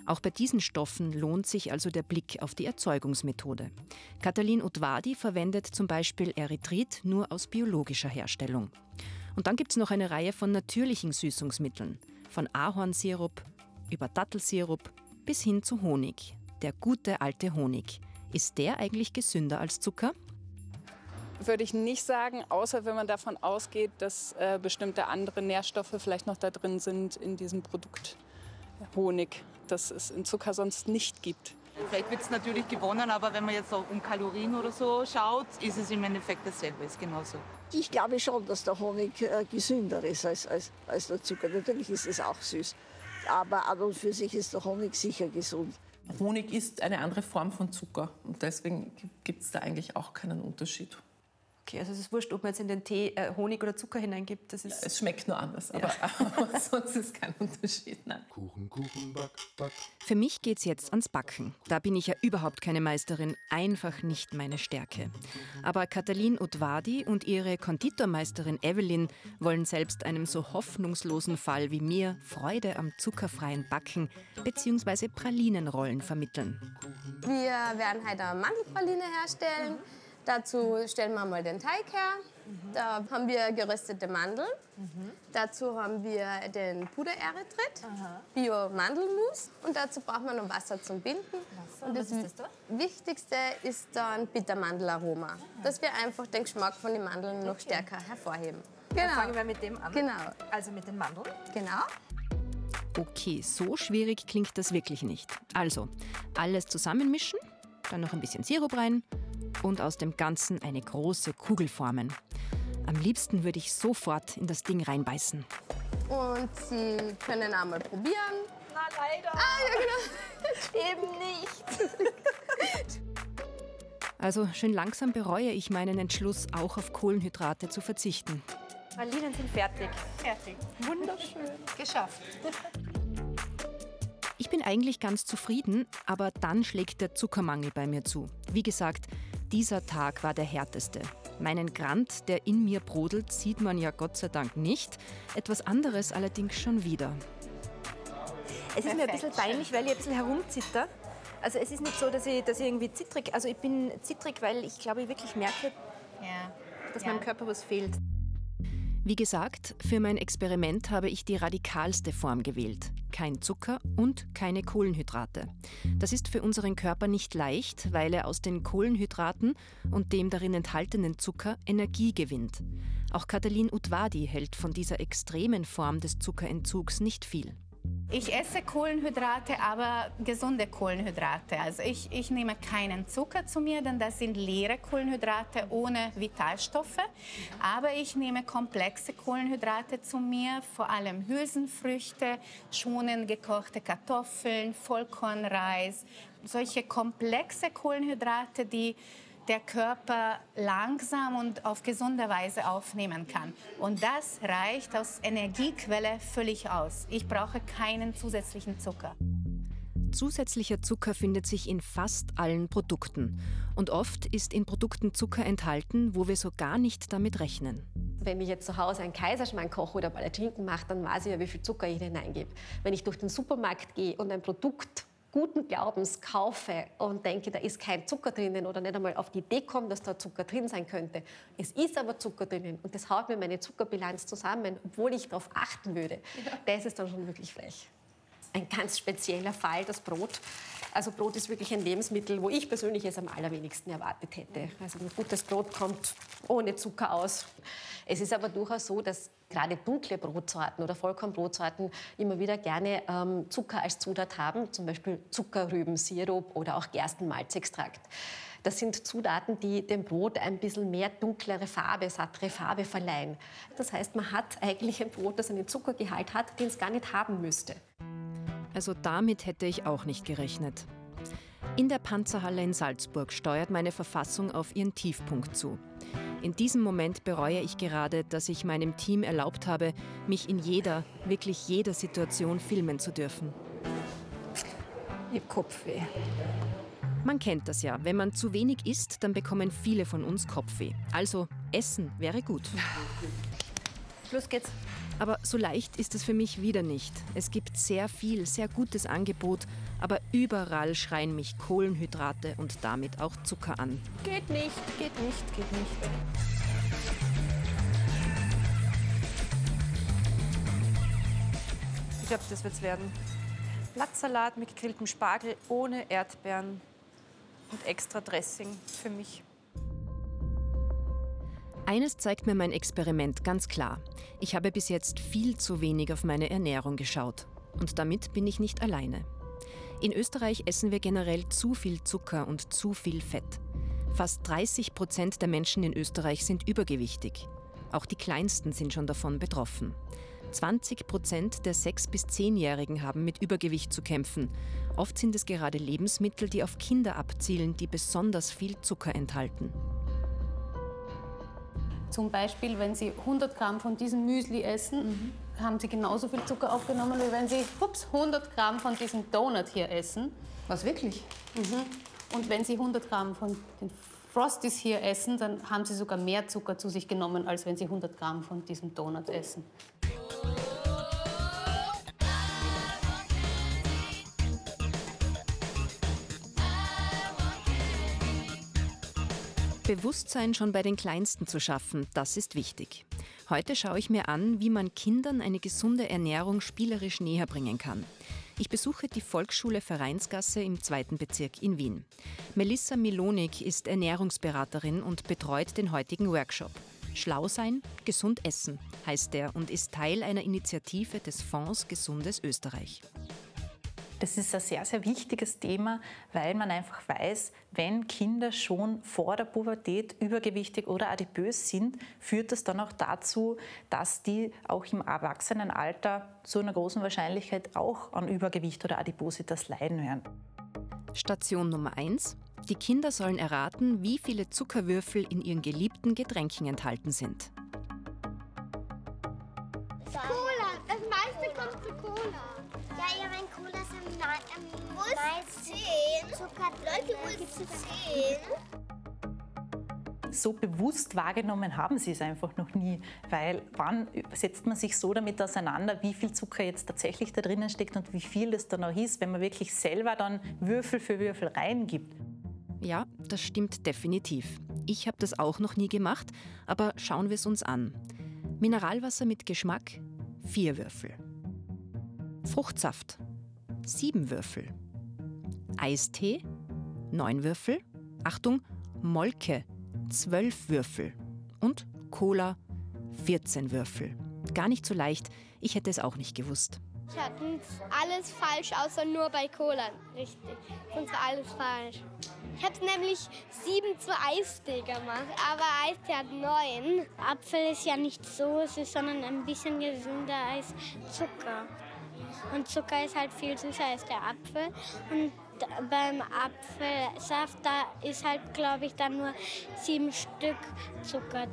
Auch bei diesen Stoffen lohnt sich also der Blick auf die Erzeugungsmethode. Katalin Udvardi verwendet zum Beispiel Erythrit nur aus biologischer Herstellung. Und dann gibt es noch eine Reihe von natürlichen Süßungsmitteln. Von Ahornsirup über Dattelsirup bis hin zu Honig. Der gute alte Honig. Ist der eigentlich gesünder als Zucker? Würde ich nicht sagen, außer wenn man davon ausgeht, dass äh, bestimmte andere Nährstoffe vielleicht noch da drin sind in diesem Produkt Honig, das es in Zucker sonst nicht gibt. Vielleicht wird es natürlich gewonnen, aber wenn man jetzt so um Kalorien oder so schaut, ist es im Endeffekt dasselbe, ist genauso. Ich glaube schon, dass der Honig äh, gesünder ist als, als, als der Zucker. Natürlich ist es auch süß, aber an und für sich ist der Honig sicher gesund. Honig ist eine andere Form von Zucker und deswegen gibt es da eigentlich auch keinen Unterschied. Okay, also es ist wurscht, ob man jetzt in den Tee äh, Honig oder Zucker hineingibt. Das ist ja, es schmeckt nur anders, aber, ja. aber sonst ist kein Unterschied. Nein. Kuchen, Kuchen, Back, Back. Für mich geht's jetzt ans Backen. Da bin ich ja überhaupt keine Meisterin, einfach nicht meine Stärke. Aber Katalin Udvardi und ihre Konditormeisterin Evelyn wollen selbst einem so hoffnungslosen Fall wie mir Freude am zuckerfreien Backen bzw. Pralinenrollen vermitteln. Wir werden heute eine Mandelpraline herstellen. Dazu stellen wir mal den Teig her. Da haben wir geröstete Mandeln. Mhm. Dazu haben wir den Puder-Erythrit, Bio-Mandelmus. Und dazu braucht man noch Wasser zum Binden. Wasser. Und das, Was ist das da? Wichtigste ist dann Bittermandelaroma, Aha. dass wir einfach den Geschmack von den Mandeln noch okay. stärker hervorheben. Genau. Dann fangen wir mit dem an. Genau. Also mit den Mandeln. Genau. Okay, so schwierig klingt das wirklich nicht. Also, alles zusammenmischen, dann noch ein bisschen Sirup rein und aus dem Ganzen eine große Kugel formen. Am liebsten würde ich sofort in das Ding reinbeißen. Und Sie können einmal probieren. Na leider. Ah, ja, genau. Eben nicht. Also schön langsam bereue ich meinen Entschluss, auch auf Kohlenhydrate zu verzichten. Pralinen sind fertig. Fertig. Wunderschön. Geschafft. Ich bin eigentlich ganz zufrieden, aber dann schlägt der Zuckermangel bei mir zu. Wie gesagt, dieser Tag war der härteste. Meinen Grant, der in mir brodelt, sieht man ja Gott sei Dank nicht. Etwas anderes allerdings schon wieder. Es ist mir ein bisschen peinlich, weil ich ein bisschen herumzitter. Also es ist nicht so, dass ich, dass ich irgendwie zittrig... Also ich bin zittrig, weil ich glaube, ich wirklich merke, ja. dass ja. meinem Körper was fehlt. Wie gesagt, für mein Experiment habe ich die radikalste Form gewählt. Kein Zucker und keine Kohlenhydrate. Das ist für unseren Körper nicht leicht, weil er aus den Kohlenhydraten und dem darin enthaltenen Zucker Energie gewinnt. Auch Katalin Udvardi hält von dieser extremen Form des Zuckerentzugs nicht viel. Ich esse Kohlenhydrate, aber gesunde Kohlenhydrate. Also ich, ich nehme keinen Zucker zu mir, denn das sind leere Kohlenhydrate ohne Vitalstoffe. Aber ich nehme komplexe Kohlenhydrate zu mir, vor allem Hülsenfrüchte, schonend gekochte Kartoffeln, Vollkornreis. Solche komplexe Kohlenhydrate, die der Körper langsam und auf gesunde Weise aufnehmen kann. Und das reicht als Energiequelle völlig aus. Ich brauche keinen zusätzlichen Zucker. Zusätzlicher Zucker findet sich in fast allen Produkten. Und oft ist in Produkten Zucker enthalten, wo wir so gar nicht damit rechnen. Wenn ich jetzt zu Hause einen Kaiserschmarrn koche oder Palatschinken mache, dann weiß ich ja, wie viel Zucker ich hineingebe. Wenn ich durch den Supermarkt gehe und ein Produkt guten Glaubens kaufe und denke, da ist kein Zucker drinnen oder nicht einmal auf die Idee komme, dass da Zucker drin sein könnte. Es ist aber Zucker drinnen und das haut mir meine Zuckerbilanz zusammen, obwohl ich darauf achten würde. Ja. Das ist dann schon wirklich frech. Ein ganz spezieller Fall, das Brot. Also Brot ist wirklich ein Lebensmittel, wo ich persönlich es am allerwenigsten erwartet hätte. Also ein gutes Brot kommt ohne Zucker aus. Es ist aber durchaus so, dass gerade dunkle Brotsorten oder Vollkornbrotsorten immer wieder gerne ähm, Zucker als Zutat haben, zum Beispiel Zuckerrübensirup oder auch Gerstenmalzextrakt. Das sind Zutaten, die dem Brot ein bisschen mehr dunklere Farbe, sattere Farbe verleihen. Das heißt, man hat eigentlich ein Brot, das einen Zuckergehalt hat, den es gar nicht haben müsste. Also damit hätte ich auch nicht gerechnet. In der Panzerhalle in Salzburg steuert meine Verfassung auf ihren Tiefpunkt zu. In diesem Moment bereue ich gerade, dass ich meinem Team erlaubt habe, mich in jeder, wirklich jeder Situation filmen zu dürfen. Ich hab Kopfweh. Man kennt das ja. Wenn man zu wenig isst, dann bekommen viele von uns Kopfweh. Also Essen wäre gut. los geht's. Aber so leicht ist es für mich wieder nicht. Es gibt sehr viel, sehr gutes Angebot, aber überall schreien mich Kohlenhydrate und damit auch Zucker an. Geht nicht, geht nicht, geht nicht. Ich glaube, das wird's werden. Blattsalat mit gegrilltem Spargel ohne Erdbeeren und extra Dressing für mich. Eines zeigt mir mein Experiment ganz klar. Ich habe bis jetzt viel zu wenig auf meine Ernährung geschaut. Und damit bin ich nicht alleine. In Österreich essen wir generell zu viel Zucker und zu viel Fett. Fast dreißig Prozent der Menschen in Österreich sind übergewichtig. Auch die Kleinsten sind schon davon betroffen. zwanzig Prozent der sechs- bis zehnjährigen haben mit Übergewicht zu kämpfen. Oft sind es gerade Lebensmittel, die auf Kinder abzielen, die besonders viel Zucker enthalten. Zum Beispiel, wenn Sie hundert Gramm von diesem Müsli essen, mhm. haben Sie genauso viel Zucker aufgenommen, wie wenn Sie ups, hundert Gramm von diesem Donut hier essen. Was, wirklich? Mhm. Und wenn Sie hundert Gramm von den Frosties hier essen, dann haben Sie sogar mehr Zucker zu sich genommen, als wenn Sie hundert Gramm von diesem Donut essen. Bewusstsein schon bei den Kleinsten zu schaffen, das ist wichtig. Heute schaue ich mir an, wie man Kindern eine gesunde Ernährung spielerisch näher bringen kann. Ich besuche die Volksschule Vereinsgasse im zweiten Bezirk in Wien. Melissa Milonik ist Ernährungsberaterin und betreut den heutigen Workshop. Schlau sein, gesund essen, heißt der und ist Teil einer Initiative des Fonds Gesundes Österreich. Das ist ein sehr, sehr wichtiges Thema, weil man einfach weiß, wenn Kinder schon vor der Pubertät übergewichtig oder adipös sind, führt das dann auch dazu, dass die auch im Erwachsenenalter zu einer großen Wahrscheinlichkeit auch an Übergewicht oder Adipositas leiden werden. Station Nummer eins. Die Kinder sollen erraten, wie viele Zuckerwürfel in ihren geliebten Getränken enthalten sind. Cola, das meiste kommt zu Cola. Ja, ja, wenn Cola ist am meisten Zucker. Leute, wo ist zehn? So bewusst wahrgenommen haben sie es einfach noch nie, weil wann setzt man sich so damit auseinander, wie viel Zucker jetzt tatsächlich da drinnen steckt und wie viel das dann auch ist, wenn man wirklich selber dann Würfel für Würfel reingibt. Ja, das stimmt definitiv. Ich habe das auch noch nie gemacht, aber schauen wir es uns an. Mineralwasser mit Geschmack, vier Würfel. Fruchtsaft, sieben Würfel. Eistee, neun Würfel. Achtung, Molke, zwölf Würfel. Und Cola, vierzehn Würfel. Gar nicht so leicht, ich hätte es auch nicht gewusst. Ich hatte alles falsch, außer nur bei Cola. Richtig, sonst war alles falsch. Ich habe nämlich sieben zu Eistee gemacht, aber Eistee hat neun. Apfel ist ja nicht so süß, sondern ein bisschen gesünder als Zucker. Und Zucker ist halt viel süßer als der Apfel. Und beim Apfelsaft, da ist halt, glaube ich, dann nur sieben Stück Zucker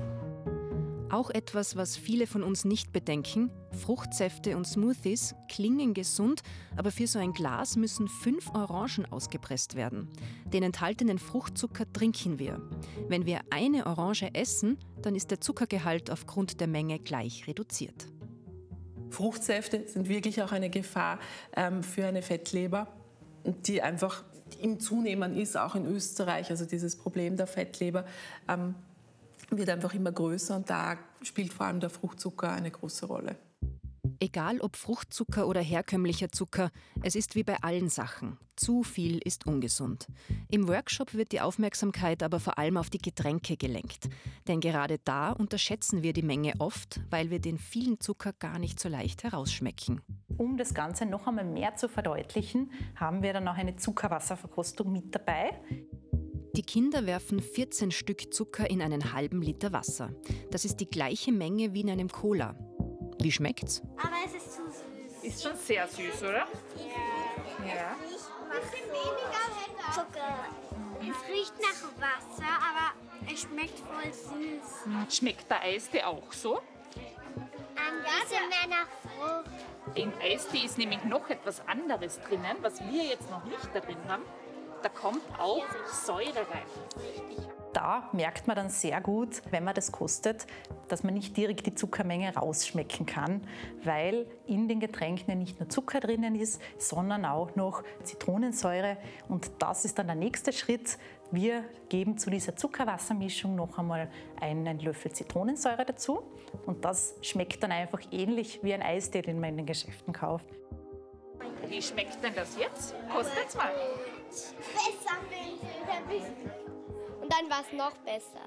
drin. Auch etwas, was viele von uns nicht bedenken: Fruchtsäfte und Smoothies klingen gesund, aber für so ein Glas müssen fünf Orangen ausgepresst werden. Den enthaltenen Fruchtzucker trinken wir. Wenn wir eine Orange essen, dann ist der Zuckergehalt aufgrund der Menge gleich reduziert. Fruchtsäfte sind wirklich auch eine Gefahr ähm, für eine Fettleber, die einfach im Zunehmen ist, auch in Österreich. Also dieses Problem der Fettleber ähm, wird einfach immer größer und da spielt vor allem der Fruchtzucker eine große Rolle. Egal ob Fruchtzucker oder herkömmlicher Zucker, es ist wie bei allen Sachen. Zu viel ist ungesund. Im Workshop wird die Aufmerksamkeit aber vor allem auf die Getränke gelenkt. Denn gerade da unterschätzen wir die Menge oft, weil wir den vielen Zucker gar nicht so leicht herausschmecken. Um das Ganze noch einmal mehr zu verdeutlichen, haben wir dann auch eine Zuckerwasserverkostung mit dabei. Die Kinder werfen vierzehn Stück Zucker in einen halben Liter Wasser. Das ist die gleiche Menge wie in einem Cola. Wie schmeckt's? Aber es ist zu süß. Ist schon sehr süß, oder? Ja. Ja. Ein bisschen weniger Zucker. Es riecht nach Wasser, aber es schmeckt voll süß. Schmeckt der Eistee auch so? Ein bisschen mehr nach Frucht. Im Eistee ist nämlich noch etwas anderes drinnen, was wir jetzt noch nicht darin haben. Da kommt auch Säure rein. Da merkt man dann sehr gut, wenn man das kostet, dass man nicht direkt die Zuckermenge rausschmecken kann, weil in den Getränken ja nicht nur Zucker drinnen ist, sondern auch noch Zitronensäure. Und das ist dann der nächste Schritt. Wir geben zu dieser Zuckerwassermischung noch einmal einen Löffel Zitronensäure dazu. Und das schmeckt dann einfach ähnlich wie ein Eistee, den man in den Geschäften kauft. Wie schmeckt denn das jetzt? Kostet's mal. Besser, Mensch. Und dann war es noch besser.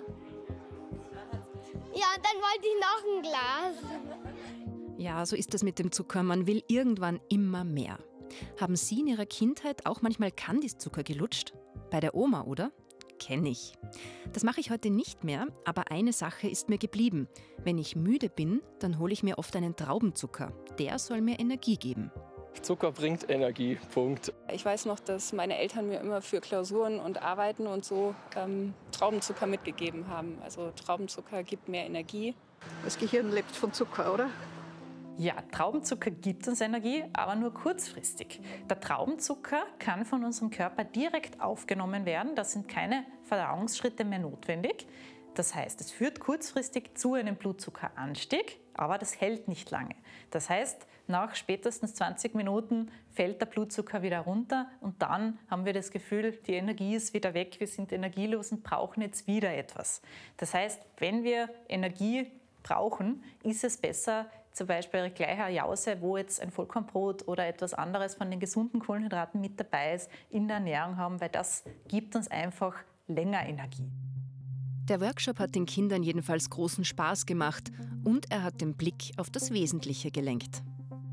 Ja, und dann wollte ich noch ein Glas. Ja, so ist das mit dem Zucker. Man will irgendwann immer mehr. Haben Sie in Ihrer Kindheit auch manchmal Kandiszucker gelutscht? Bei der Oma, oder? Kenn ich. Das mache ich heute nicht mehr, aber eine Sache ist mir geblieben. Wenn ich müde bin, dann hole ich mir oft einen Traubenzucker. Der soll mir Energie geben. Zucker bringt Energie, Punkt. Ich weiß noch, dass meine Eltern mir immer für Klausuren und Arbeiten und so ähm, Traubenzucker mitgegeben haben. Also Traubenzucker gibt mehr Energie. Das Gehirn lebt von Zucker, oder? Ja, Traubenzucker gibt uns Energie, aber nur kurzfristig. Der Traubenzucker kann von unserem Körper direkt aufgenommen werden. Da sind keine Verdauungsschritte mehr notwendig. Das heißt, es führt kurzfristig zu einem Blutzuckeranstieg, aber das hält nicht lange. Das heißt, nach spätestens zwanzig Minuten fällt der Blutzucker wieder runter und dann haben wir das Gefühl, die Energie ist wieder weg, wir sind energielos und brauchen jetzt wieder etwas. Das heißt, wenn wir Energie brauchen, ist es besser, zum Beispiel gleich eine Jause, wo jetzt ein Vollkornbrot oder etwas anderes von den gesunden Kohlenhydraten mit dabei ist, in der Ernährung haben, weil das gibt uns einfach länger Energie. Der Workshop hat den Kindern jedenfalls großen Spaß gemacht und er hat den Blick auf das Wesentliche gelenkt.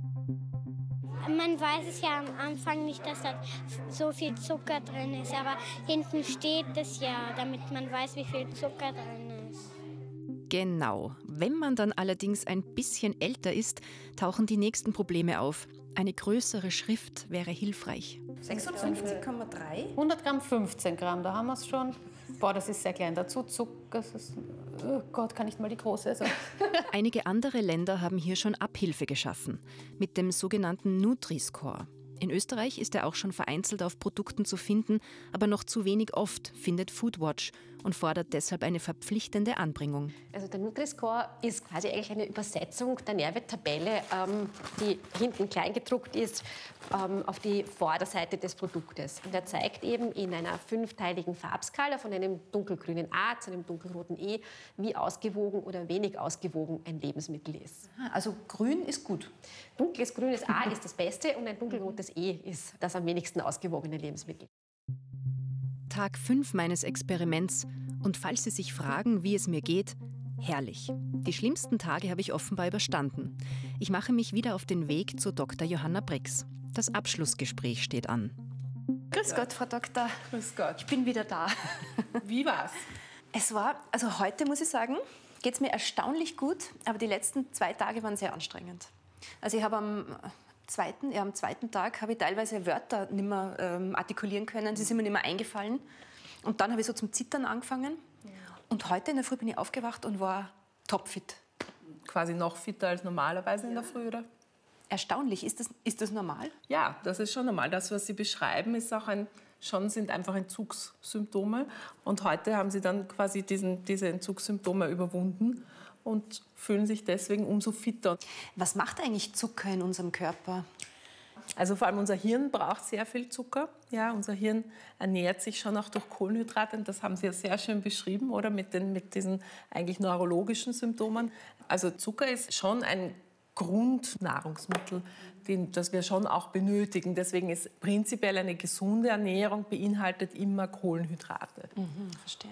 Man weiß es ja am Anfang nicht, dass da so viel Zucker drin ist, aber hinten steht es ja, damit man weiß, wie viel Zucker drin ist. Genau. Wenn man dann allerdings ein bisschen älter ist, tauchen die nächsten Probleme auf. Eine größere Schrift wäre hilfreich. sechsundfünfzig Komma drei. hundert Gramm, fünfzehn Gramm, da haben wir es schon. Boah, das ist sehr klein. Dazu Zucker, das ist, oh Gott, kann nicht mal die große sein. Einige andere Länder haben hier schon Abhilfe geschaffen. Mit dem sogenannten Nutri-Score. In Österreich ist er auch schon vereinzelt auf Produkten zu finden, aber noch zu wenig oft, findet Foodwatch und fordert deshalb eine verpflichtende Anbringung. Also der Nutri-Score ist quasi eigentlich eine Übersetzung der Nährwerttabelle, ähm, die hinten klein gedruckt ist, ähm, auf die Vorderseite des Produktes. Und er zeigt eben in einer fünfteiligen Farbskala von einem dunkelgrünen A zu einem dunkelroten E, wie ausgewogen oder wenig ausgewogen ein Lebensmittel ist. Also grün ist gut. Dunkles grünes A ist das Beste und ein dunkelrotes E ist das am wenigsten ausgewogene Lebensmittel. Tag fünf meines Experiments. Und falls Sie sich fragen, wie es mir geht, herrlich. Die schlimmsten Tage habe ich offenbar überstanden. Ich mache mich wieder auf den Weg zu Doktor Johanna Brix. Das Abschlussgespräch steht an. Grüß Gott, Frau Doktor. Grüß Gott. Ich bin wieder da. Wie war's? Es war, also heute muss ich sagen, geht es mir erstaunlich gut, aber die letzten zwei Tage waren sehr anstrengend. Also ich habe am zweiten, ja, am zweiten Tag habe ich teilweise Wörter nicht mehr ähm, artikulieren können, sie sind mir nicht mehr eingefallen. Und dann habe ich so zum Zittern angefangen. Ja. Und heute in der Früh bin ich aufgewacht und war topfit. Quasi noch fitter als normalerweise ja. in der Früh, oder? Erstaunlich. Ist das, ist das normal? Ja, das ist schon normal. Das, was Sie beschreiben, ist auch ein, schon sind einfach Entzugssymptome. Und heute haben Sie dann quasi diesen, diese Entzugssymptome überwunden und fühlen sich deswegen umso fitter. Was macht eigentlich Zucker in unserem Körper? Also vor allem unser Hirn braucht sehr viel Zucker. Ja, unser Hirn ernährt sich schon auch durch Kohlenhydrate. Und das haben Sie ja sehr schön beschrieben, oder? Mit, den, mit diesen eigentlich neurologischen Symptomen. Also Zucker ist schon ein Grundnahrungsmittel, den, das wir schon auch benötigen. Deswegen ist prinzipiell eine gesunde Ernährung beinhaltet immer Kohlenhydrate. Mhm, verstehe.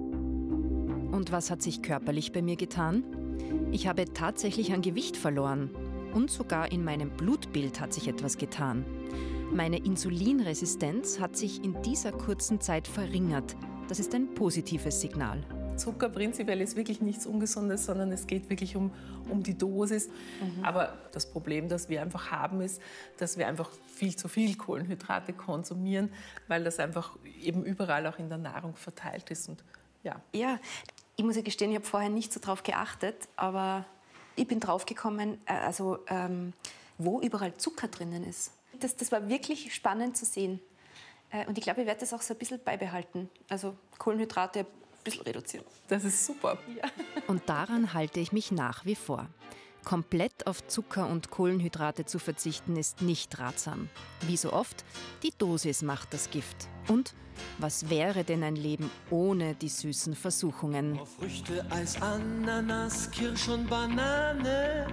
Und was hat sich körperlich bei mir getan? Ich habe tatsächlich an Gewicht verloren. Und sogar in meinem Blutbild hat sich etwas getan. Meine Insulinresistenz hat sich in dieser kurzen Zeit verringert. Das ist ein positives Signal. Zucker prinzipiell ist wirklich nichts Ungesundes, sondern es geht wirklich um, um die Dosis. Mhm. Aber das Problem, das wir einfach haben, ist, dass wir einfach viel zu viel Kohlenhydrate konsumieren, weil das einfach eben überall auch in der Nahrung verteilt ist. Und ja. Ja, ich muss ja gestehen, ich habe vorher nicht so drauf geachtet, aber ich bin draufgekommen, also ähm, wo überall Zucker drinnen ist. Das, das war wirklich spannend zu sehen. Äh, und ich glaube, ich werde das auch so ein bisschen beibehalten. Also Kohlenhydrate ein bisschen reduzieren. Das ist super. Ja. Und daran halte ich mich nach wie vor. Komplett auf Zucker und Kohlenhydrate zu verzichten ist nicht ratsam. Wie so oft, die Dosis macht das Gift. Und was wäre denn ein Leben ohne die süßen Versuchungen? Früchte, Eis, Ananas, Kirsch und Banane.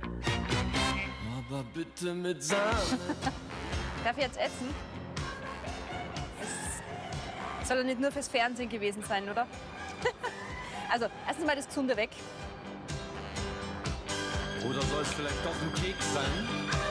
Aber bitte mit Sahne. Darf ich jetzt essen? Es soll ja nicht nur fürs Fernsehen gewesen sein, oder? Also, erstens mal das Gesunde weg. Oder soll es vielleicht doch ein Keks sein?